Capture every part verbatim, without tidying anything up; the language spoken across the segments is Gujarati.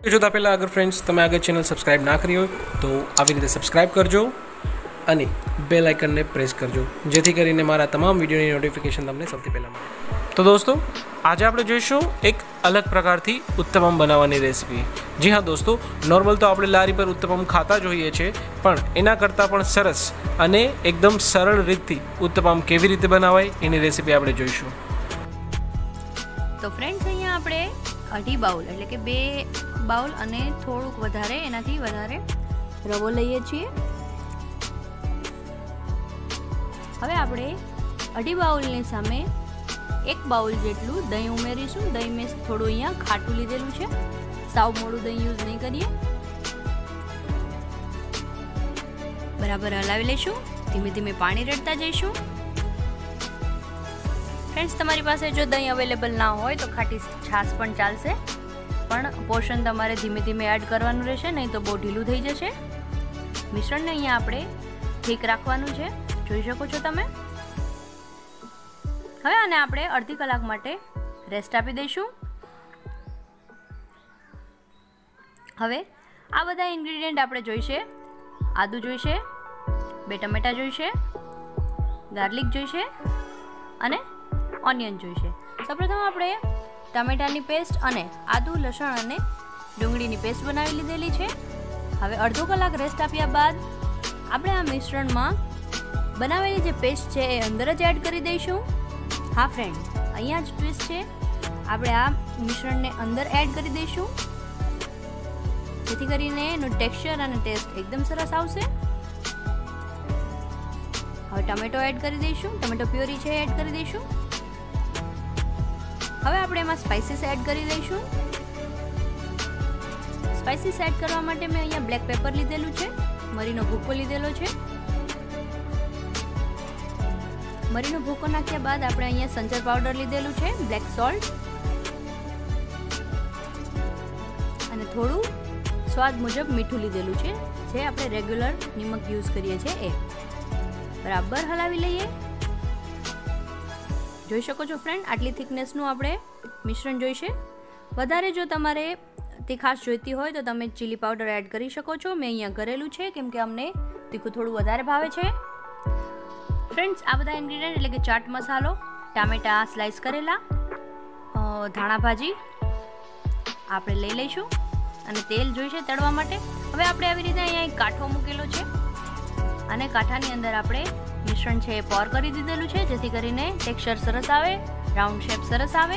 જોતા પહેલાં અગર ફ્રેન્ડ્સ તમે આગળ ચેનલ સબસ્ક્રાઈબ ના કરી હોય તો આવી રીતે સબસ્ક્રાઈબ કરજો અને બેલ આઇકનને પ્રેસ કરજો જેથી કરીને મારા તમામ વિડીયોની નોટિફિકેશન તમને સૌથી પહેલાં મળે। તો દોસ્તો આજે આપણે જોઈશું એક અલગ પ્રકારથી ઉત્તપમ બનાવવાની રેસીપી। જી હા દોસ્તો, નોર્મલ તો આપણે લારી પર ઉત્તપમ ખાતા જ હોઈએ છીએ, પણ એના કરતાં પણ સરસ અને એકદમ સરળ રીતથી ઉત્તપમ કેવી રીતે બનાવાય એની રેસીપી આપણે જોઈશું। તો ફ્રેન્ડ્સ અહીંયા આપણે અઢી બાઉલ એટલે કે બે બાઉલ અને થોડુંક વધારે એનાથી વધારે રવો લઈએ છીએ। હવે આપણે અઢી બાઉલની સામે એક બાઉલ જેટલું દહીં ઉમેરીશું। દહીં મેં થોડું અહીંયા ખાટું લીધેલું છે, સાવ મોડું દહીં યુઝ નહીં કરીએ। બરાબર હલાવી લઈશું, ધીમે ધીમે પાણી રેડતા જઈશું। ફ્રેન્ડ્સ તમારી પાસે જો દહીં અવેલેબલ ના હોય તો ખાટી છાશ પણ ચાલશે, પણ પોષણ તમારે ધીમે ધીમે એડ કરવાનું રહેશે, નહીં તો બહુ ઢીલું થઈ જશે। મિશ્રણને અહીંયા આપણે ઠીક રાખવાનું છે, જોઈ શકો છો તમે। હવે આને આપણે અડધી કલાક માટે રેસ્ટ આપી દઈશું। હવે આ બધા ઇન્ગ્રેડિયન્ટ આપણે જોઈશે। આદુ જોઈશે, બે ટમેટા જોઈશે, ગાર્લિક જોઈશે અને ઓનિયન જોઈશે। સૌપ્રથમ આપણે ટમેટાની પેસ્ટ અને આદુ લસણ અને ડુંગળીની પેસ્ટ બનાવી લીધેલી છે। હવે અડધો કલાક રેસ્ટ આપ્યા બાદ આપણે આ મિશ્રણમાં બનાવેલી જે પેસ્ટ છે એ અંદર જ એડ કરી દઈશું। હા ફ્રેન્ડ, અહીંયા જ ટ્વિસ્ટ છે, આપણે આ મિશ્રણને અંદર એડ કરી દઈશું જેથી કરીને એનું ટેક્સચર અને ટેસ્ટ એકદમ સરસ આવશે। હવે ટમેટો એડ કરી દઈશું, ટમેટો પ્યોરી છે એડ કરી દઈશું। હવે આપણે એમાં સ્પાઇસીસ એડ કરી દઈશું। સ્પાઇસીસ એડ કરવા માટે મેં અહીંયા બ્લેક પેપર લીધેલું છે, મરીનો ભૂકો લીધેલો છે। મરીનો ભૂકો નાખ્યા બાદ આપણે અહીંયા સંચર પાવડર લીધેલું છે, બ્લેક સોલ્ટ અને થોડું સ્વાદ મુજબ મીઠું લીધેલું છે, જે આપણે રેગ્યુલર નિમક યુઝ કરીએ છીએ એ। બરાબર હલાવી લઈએ। જોઈ શકો છો ફ્રેન્ડ, આટલી થિકનેસનું આપણે મિશ્રણ જોઈશે। વધારે જો તમારે તીખાશ જોઈતી હોય તો તમે ચીલી પાવડર એડ કરી શકો છો, મેં અહીંયા કરેલું છે કેમ કે અમને તીખું થોડું વધારે ભાવે છે। ફ્રેન્ડ્સ આ બધા ઇન્ગ્રેડિયન્ટ એટલે કે ચાટ મસાલો, ટામેટા સ્લાઇસ કરેલા, ધાણા ભાજી આપણે લઈ લઈશું અને તેલ જોઈશે તળવા માટે। હવે આપણે આવી રીતે અહીંયા એક કાંઠો મૂકેલો છે અને કાંઠાની અંદર આપણે મિશ્રણ છે એ પોર કરી દીધેલું છે જેથી કરીને ટેક્સચર સરસ આવે, રાઉન્ડ શેપ સરસ આવે।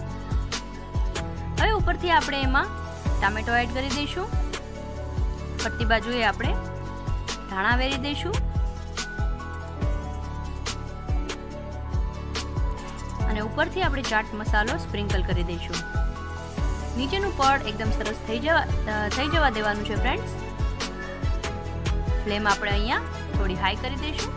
હવે ઉપરથી આપણે એમાં ટામેટો એડ કરી દઈશું, ફરતી બાજુએ આપણે ધાણા વેરી દઈશું અને ઉપરથી આપણે ચાટ મસાલો સ્પ્રિંકલ કરી દઈશું। નીચેનું પડ એકદમ સરસ થઈ જવા થઈ જવા દેવાનું છે ફ્રેન્ડ્સ। ફ્લેમ આપણે અહીંયા થોડી હાઈ કરી દઈશું।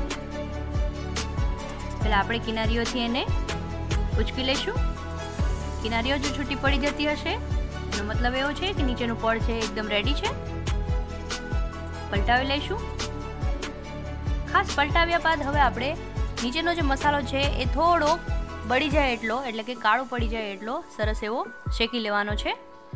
પહેલાં આપણે કિનારીઓથી એને ઉચકી લઈશું। કિનારીઓ જો છૂટી પડી જતી હશે એનો મતલબ એવો છે કે નીચેનું પડ છે એકદમ રેડી છે। પલટાવી લઈશું। ખાસ પલટાવ્યા બાદ હવે આપણે નીચેનો જે મસાલો છે એ થોડો બળી જાય એટલો એટલે કે કાળું પડી જાય એટલો સરસ એવો શેકી લેવાનો છે।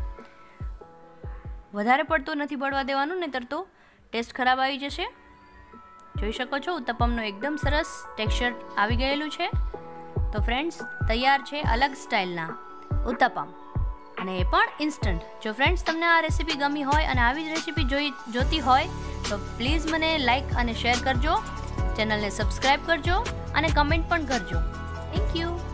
વધારે પડતો નથી બળવા દેવાનું, નહીંતર તો ટેસ્ટ ખરાબ આવી જશે। જોઈ શકો છો ઉત્તપમનું એકદમ સરસ ટેક્સચર આવી ગયેલું છે। તો ફ્રેન્ડ્સ તૈયાર છે અલગ સ્ટાઇલના ઉત્તપમ, અને એ પણ ઇન્સ્ટન્ટ। જો ફ્રેન્ડ્સ તમને આ રેસીપી ગમી હોય અને આવી જ રેસીપી જોઈ જોતી હોય તો પ્લીઝ મને લાઇક અને શેર કરજો, ચેનલને સબસ્ક્રાઈબ કરજો અને કમેન્ટ પણ કરજો। Thank you.